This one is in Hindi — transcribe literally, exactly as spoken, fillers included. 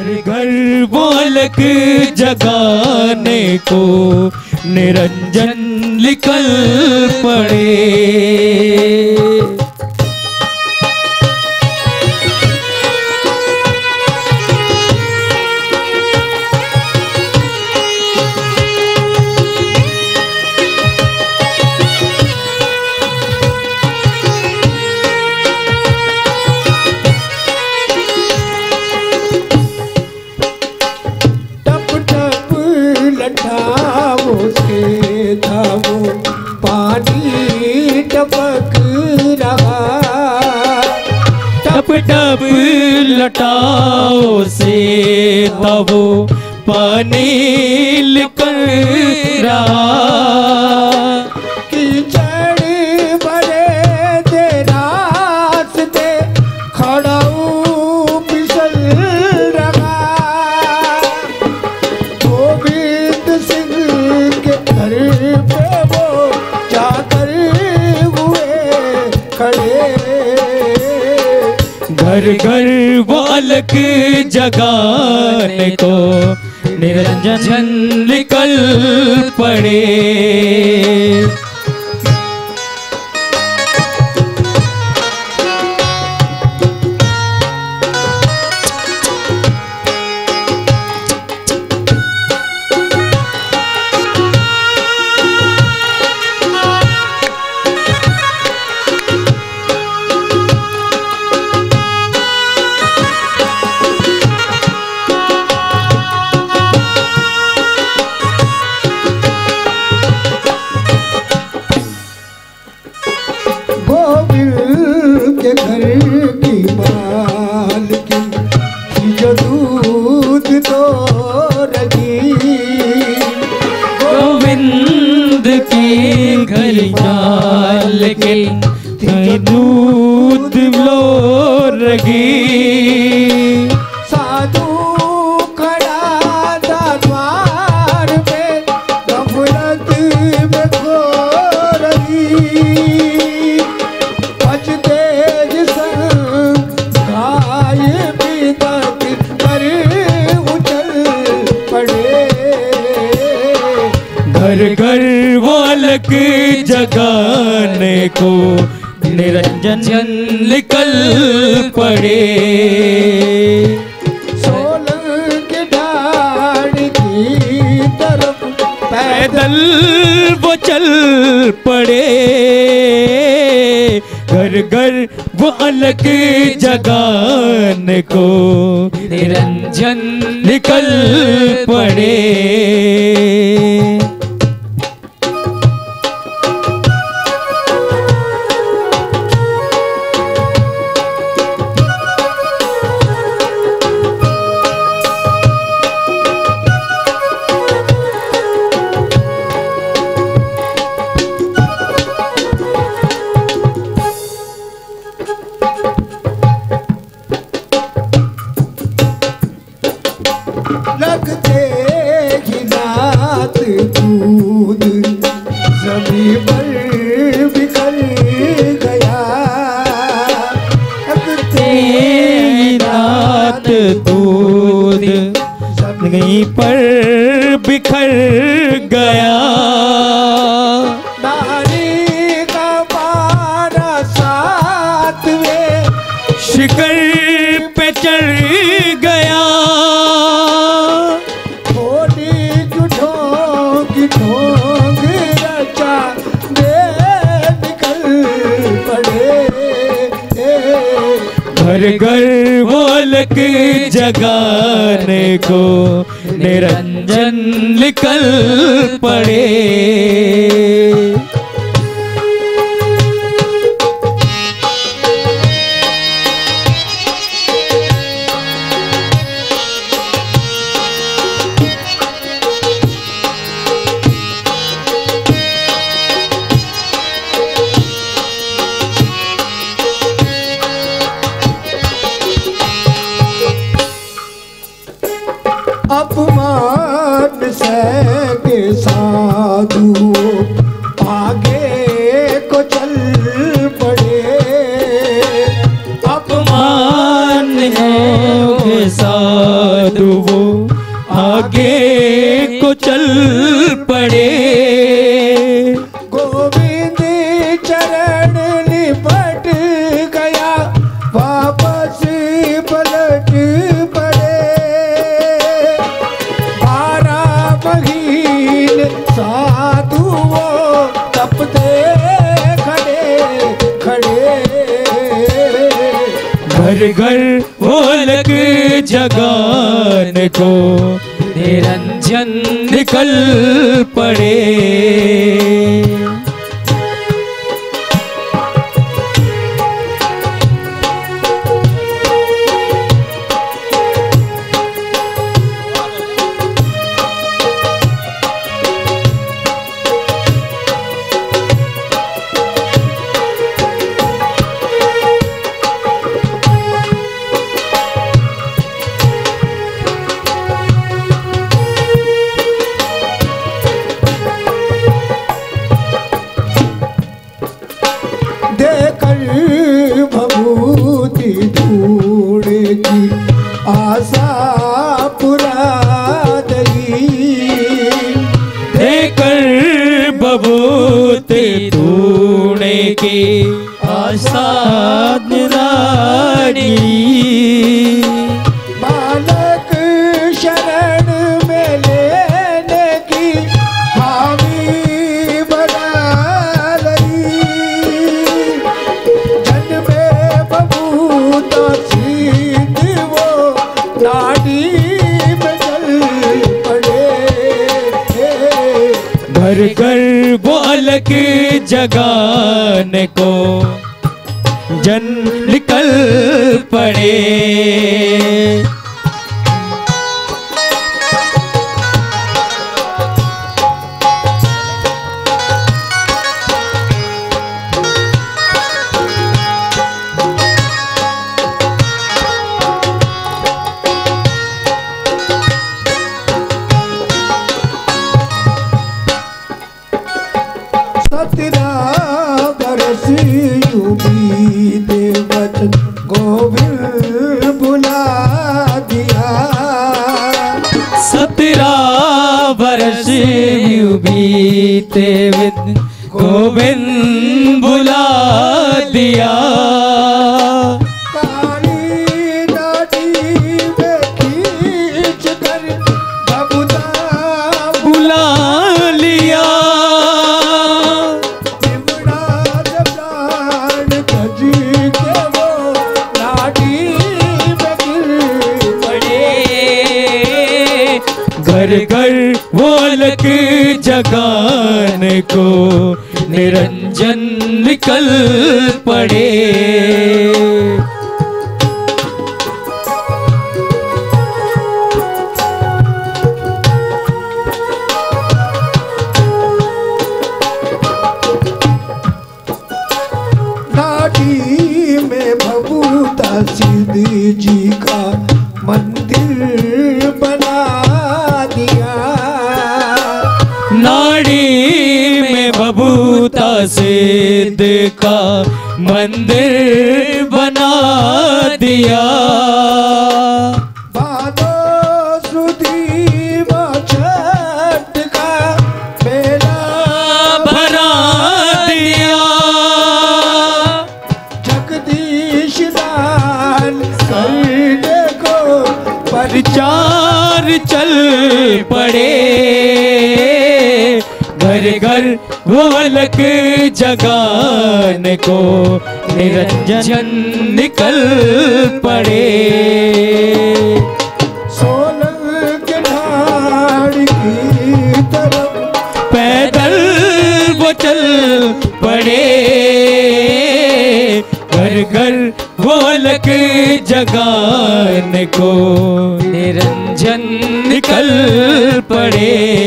घर घर बालक जगाने को निरंजन निकल पड़े। टप लटाओ से तब पानी निकल रहा। कीचड़ बड़े दे रास्ते खड़ाऊ फिसल रहा। गोविंद सिंह के घर पे वो जाकर हुए खड़े। घर घर बालक जगाने को निरंजन निकल पड़े। के घर की मालकिन जो दूध तो रही। गोविंद की घर मालकिन दूध लो रही। साधु खड़ा था द्वार पे गफलत में खो रही। घर घर बालक जगाने को निरंजन निकल पड़े। सोलंग के ढाड़ की तरफ पैदल वो चल पड़े। घर घर बालक जगाने को निरंजन निकल पड़े। लगते ही रात दूध जमीन पर बिखर गया। लगते ही रात दूध जमीन पर बिखर गया। नारी का पारा सातवें शिखर पे चढ़ गया। ढोंग रचा दे निकल पड़े। घर घर बालक जगाने को निरंजन निकल पड़े। अपमान से के साधु घर घर ढोलक जगाने को निरंजन निकल पड़े। भभूति ढूंढ की आशा पुरा दई, देकर भभूति ढूंढ की आशा पुरानी। बालक शरण में लेने की हामी बना रही, नाडी में चल पड़े। घर घर बालक जगाने को जन निकल पड़े। सत्रह बरस यूं बीते वचन गोविंद बुला दिया, सत्रह बरस यूं बीते गोविंद बुला दिया। काली नाडी में खींच कर बबुदा बुला लिया। घर घर ढोलक जगाने को निरंजन निकल पड़े। नाडी में भभूता सिद्ध जी का मंदिर बना दिया, नाड़ी में भभूता सिद्ध का मंदिर बना दिया। बादो सुधीव छठ का मेला बना दिया। जगदीश लाल सरदे को प्रचार चल पड़े। घर घर ढोलक जगाने को निरंजन निकल पड़े। सोलंग के ढाड़ की तरफ पैदल वो चल पड़े। घर घर ढोलक जगाने को निरंजन निकल पड़े।